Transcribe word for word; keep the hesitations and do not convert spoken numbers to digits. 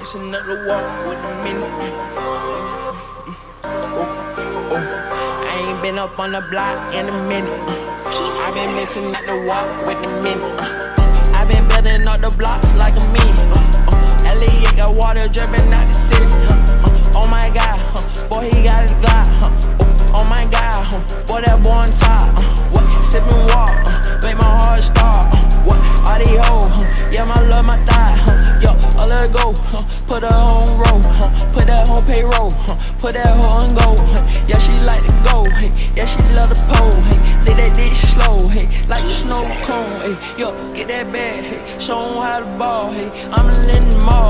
It's another walk with a minute. Oh, oh. I ain't been up on the block in a minute. I been missing at the walk with a minute. I been building up the blocks like a minute. Elliot got water dripping out the city. Oh my God, boy he got his Glock. Oh my God, boy that boy on top. What? Sippin' walk, make my heart stop. What? All these hoes, yeah my love my thigh. Yo, I let her go, put her on roll, put that on payroll, put that hoe on go. Yeah she like to go, yeah she love the pole. Let that dick slow, like a snow cone. Yo, get that bag, show 'em how to ball. I'm in the mall.